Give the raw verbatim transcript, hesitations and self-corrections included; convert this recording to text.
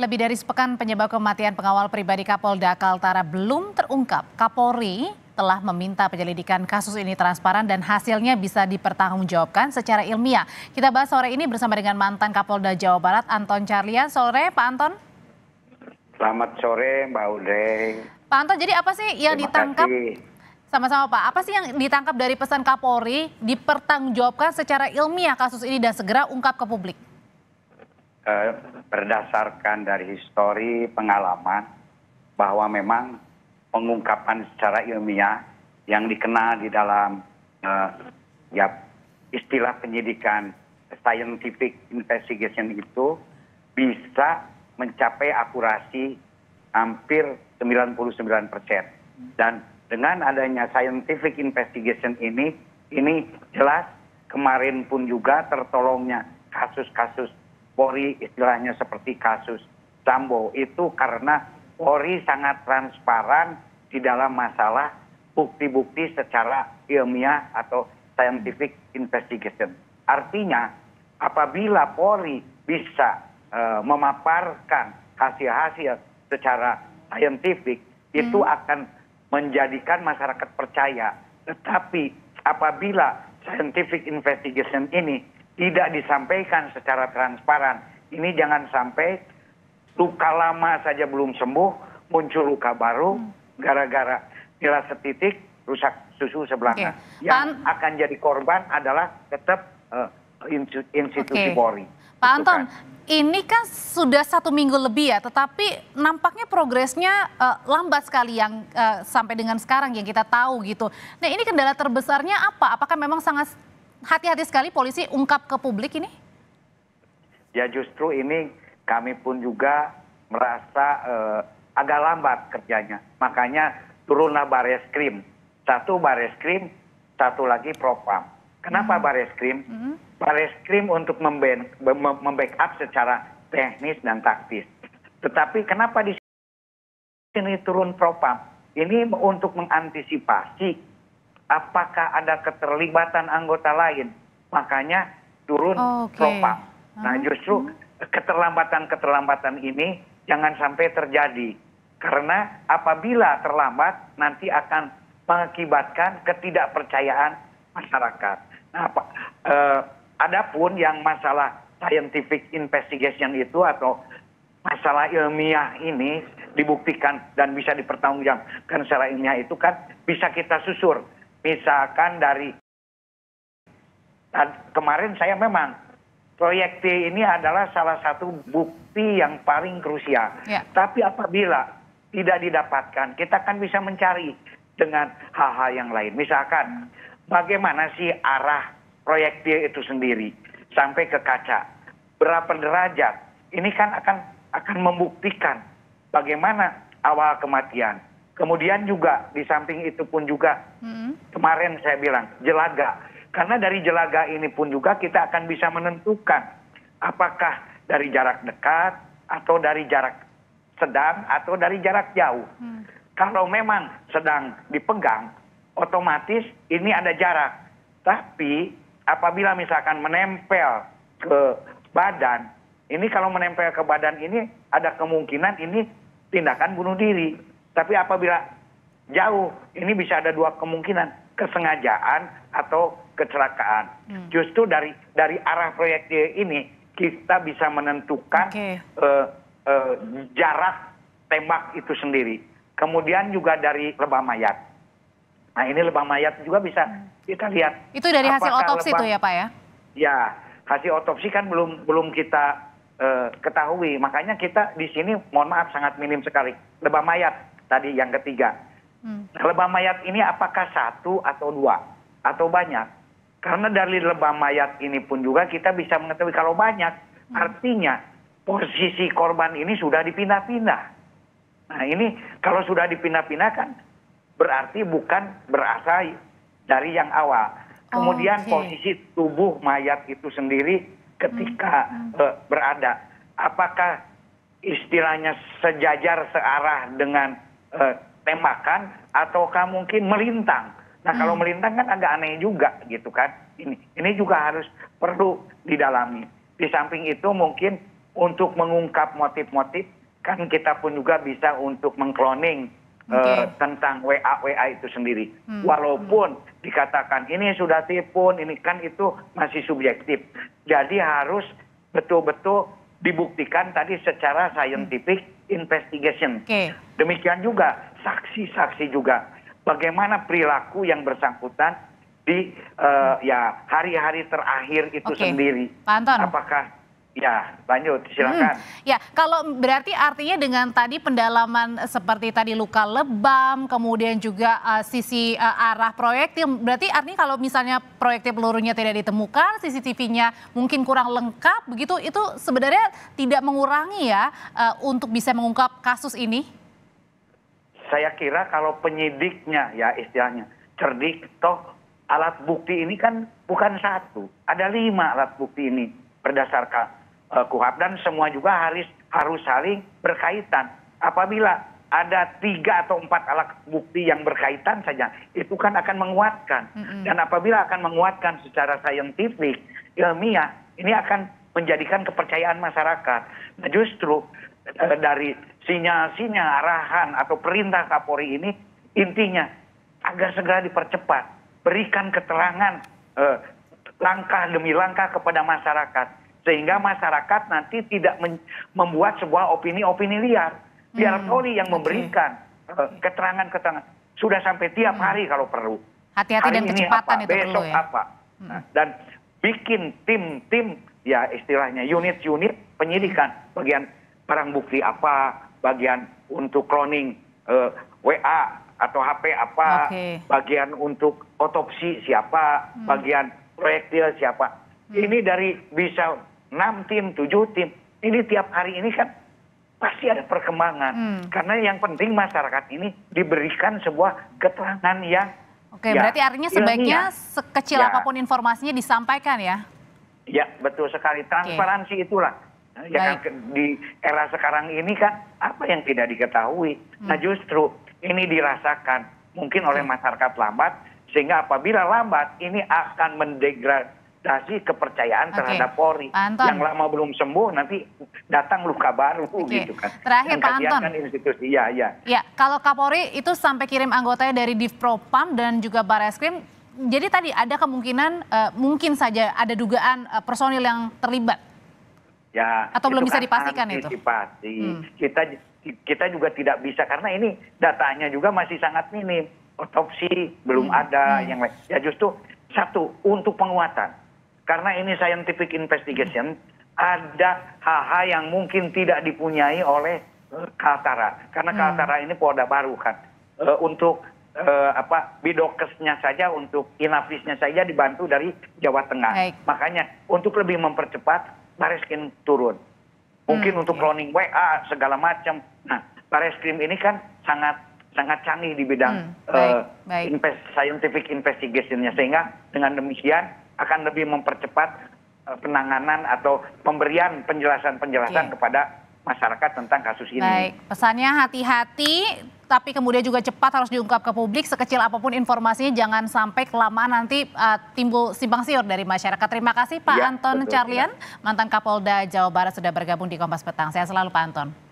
lebih dari sepekan penyebab kematian pengawal pribadi Kapolda Kaltara belum terungkap. Kapolri telah meminta penyelidikan kasus ini transparan dan hasilnya bisa dipertanggungjawabkan secara ilmiah. Kita bahas sore ini bersama dengan mantan Kapolda Jawa Barat, Anton Carlyan. Sore, Pak Anton. Selamat sore, Mbak Ude. Pak Anton, jadi apa sih yang Terima ditangkap? kasih. Sama-sama Pak, apa sih yang ditangkap dari pesan Kapolri dipertanggungjawabkan secara ilmiah kasus ini dan segera ungkap ke publik? Eh, berdasarkan dari histori pengalaman bahwa memang pengungkapan secara ilmiah yang dikenal di dalam eh, ya istilah penyidikan scientific investigation itu bisa mencapai akurasi hampir sembilan puluh sembilan persen. Dan dengan adanya scientific investigation ini, ini jelas kemarin pun juga tertolongnya kasus-kasus Polri, istilahnya seperti kasus Sambo, itu karena Polri sangat transparan di dalam masalah bukti-bukti secara ilmiah atau scientific investigation. Artinya apabila Polri bisa uh, memaparkan hasil-hasil secara scientific, hmm. itu akan menjadikan masyarakat percaya. Tetapi apabila scientific investigation ini tidak disampaikan secara transparan, ini jangan sampai luka lama saja belum sembuh, muncul luka baru gara-gara nilai setitik rusak susu sebelanga. Okay. Yang Pan... akan jadi korban adalah tetap uh, institusi okay. Polri. Pak Anton, kan? Ini kan sudah satu minggu lebih ya, tetapi nampaknya progresnya uh, lambat sekali yang uh, sampai dengan sekarang yang kita tahu gitu. Nah, ini kendala terbesarnya apa? Apakah memang sangat hati-hati sekali polisi ungkap ke publik ini? Ya justru ini kami pun juga merasa eh, agak lambat kerjanya. Makanya turunlah Bareskrim. Satu Bareskrim, satu lagi Propam. Kenapa hmm. Bareskrim? Hmm. Bareskrim untuk membackup secara teknis dan taktis. Tetapi kenapa di sini turun Propam? Ini untuk mengantisipasi apakah ada keterlibatan anggota lain, makanya turun okay. Propam. Nah justru keterlambatan-keterlambatan ini jangan sampai terjadi. Karena apabila terlambat nanti akan mengakibatkan ketidakpercayaan masyarakat. Nah, apa, eh, adapun yang masalah scientific investigation itu atau masalah ilmiah ini dibuktikan dan bisa dipertanggungjawabkan secara ilmiah itu kan bisa kita susur. Misalkan dari kemarin saya memang proyek T ini adalah salah satu bukti yang paling krusial. Ya. Tapi apabila tidak didapatkan, kita kan bisa mencari dengan hal-hal yang lain. Misalkan bagaimana sih arah proyek T itu sendiri sampai ke kaca, berapa derajat? Ini kan akan akan membuktikan bagaimana awal kematian. Kemudian juga di samping itu pun juga hmm. kemarin saya bilang jelaga. Karena dari jelaga ini pun juga kita akan bisa menentukan apakah dari jarak dekat atau dari jarak sedang atau dari jarak jauh. Hmm. Kalau memang sedang dipegang, otomatis ini ada jarak. Tapi apabila misalkan menempel ke badan, ini kalau menempel ke badan ini ada kemungkinan ini tindakan bunuh diri. Tapi apabila jauh, ini bisa ada dua kemungkinan, kesengajaan atau kecelakaan. Hmm. Justru dari dari arah proyek ini kita bisa menentukan okay. uh, uh, jarak tembak itu sendiri. Kemudian juga dari lebam mayat. Nah ini lebam mayat juga bisa hmm. kita lihat. Itu dari hasil otopsi lebam, itu ya Pak ya? Ya, hasil otopsi kan belum belum kita uh, ketahui. Makanya kita di sini mohon maaf sangat minim sekali. Lebam mayat. Tadi yang ketiga, hmm. lebam mayat ini apakah satu atau dua atau banyak? Karena dari lebam mayat ini pun juga kita bisa mengetahui kalau banyak, hmm. artinya posisi korban ini sudah dipindah-pindah. Nah ini kalau sudah dipindah-pindah kan berarti bukan berasal dari yang awal. Kemudian oh, okay. posisi tubuh mayat itu sendiri ketika hmm. Hmm. Uh, berada, apakah istilahnya sejajar searah dengan Uh, tembakan ataukah mungkin melintang. Nah hmm. kalau melintang kan agak aneh juga gitu kan. Ini ini juga harus perlu didalami. Di samping itu mungkin untuk mengungkap motif-motif, kan kita pun juga bisa untuk mengkloning Okay. uh, tentang W A W A itu sendiri. Hmm. Walaupun dikatakan ini sudah tipu, ini kan itu masih subjektif. Jadi harus betul-betul dibuktikan tadi secara scientific investigation. Okay. Demikian juga saksi-saksi juga. Bagaimana perilaku yang bersangkutan di uh, ya hari-hari terakhir itu okay. sendiri. Pak Anton. Apakah ya lanjut silakan. Hmm, ya kalau berarti artinya dengan tadi pendalaman seperti tadi luka lebam, kemudian juga uh, sisi uh, arah proyektil, berarti artinya kalau misalnya proyektil pelurunya tidak ditemukan, C C T V-nya mungkin kurang lengkap, begitu itu sebenarnya tidak mengurangi ya uh, untuk bisa mengungkap kasus ini? Saya kira kalau penyidiknya ya istilahnya cerdik, toh alat bukti ini kan bukan satu, ada lima alat bukti ini berdasarkan Uh, Kuhap, dan semua juga harus harus saling berkaitan. Apabila ada tiga atau empat alat bukti yang berkaitan saja, itu kan akan menguatkan. Mm-hmm. Dan apabila akan menguatkan secara saintifik, ilmiah, ini akan menjadikan kepercayaan masyarakat. Nah, justru uh, dari sinyal-sinyal arahan atau perintah Kapolri ini intinya agar segera dipercepat, berikan keterangan uh, langkah demi langkah kepada masyarakat. Sehingga masyarakat nanti tidak membuat sebuah opini-opini liar. Biar hmm, Polri yang memberikan okay. keterangan-keterangan. Sudah sampai tiap hari hmm. kalau perlu. Hati-hati dan kecepatan apa, itu besok perlu ya. apa. Hmm. Nah, dan bikin tim-tim, ya istilahnya unit-unit penyidikan. Bagian barang bukti apa, bagian untuk cloning uh, W A atau H P apa, okay. bagian untuk otopsi siapa, hmm. bagian proyektil siapa. Hmm. Ini dari bisa enam tim, tujuh tim, ini tiap hari ini kan pasti ada perkembangan. Hmm. Karena yang penting masyarakat ini diberikan sebuah keterangan yang Oke, ya, berarti artinya sebaiknya ilmiah. Sekecil ya. Apapun informasinya disampaikan ya? Ya, betul sekali. Transparansi okay. itulah. Ya kan, di era sekarang ini kan apa yang tidak diketahui. Hmm. Nah justru ini dirasakan mungkin oleh masyarakat lambat, sehingga apabila lambat ini akan mendegradasi kepercayaan okay. terhadap Polri. Yang lama belum sembuh nanti datang luka baru okay. gitu kan. Terakhir Pak Anton. Kan institusi ya ya. Ya, kalau Kapolri itu sampai kirim anggotanya dari Divpropam dan juga Barreskrim. Jadi tadi ada kemungkinan uh, mungkin saja ada dugaan uh, personil yang terlibat. Ya. Atau belum bisa kan dipastikan itu. Hmm. Kita kita juga tidak bisa karena ini datanya juga masih sangat minim. Otopsi belum hmm. ada hmm. yang lain. Ya justru satu untuk penguatan. Karena ini scientific investigation, ada hal-hal yang mungkin tidak dipunyai oleh uh, Kaltara. Karena hmm. Kaltara ini Polda baru kan. Uh, untuk uh, apa bidokesnya saja, untuk inavisnya saja dibantu dari Jawa Tengah. Baik. Makanya untuk lebih mempercepat, Barreskrim turun. Mungkin hmm, untuk cloning W A, segala macam. Nah, Barreskrim ini kan sangat sangat canggih di bidang hmm, baik, uh, baik. Invest, scientific investigation-nya. Sehingga dengan demikian akan lebih mempercepat uh, penanganan atau pemberian penjelasan-penjelasan okay. kepada masyarakat tentang kasus ini. Baik, pesannya hati-hati, tapi kemudian juga cepat harus diungkap ke publik. Sekecil apapun informasinya, jangan sampai kelamaan nanti uh, timbul simpang siur dari masyarakat. Terima kasih Pak ya, Anton betul, Carlyan, ya. Mantan Kapolda Jawa Barat sudah bergabung di Kompas Petang. Saya selalu Pak Anton.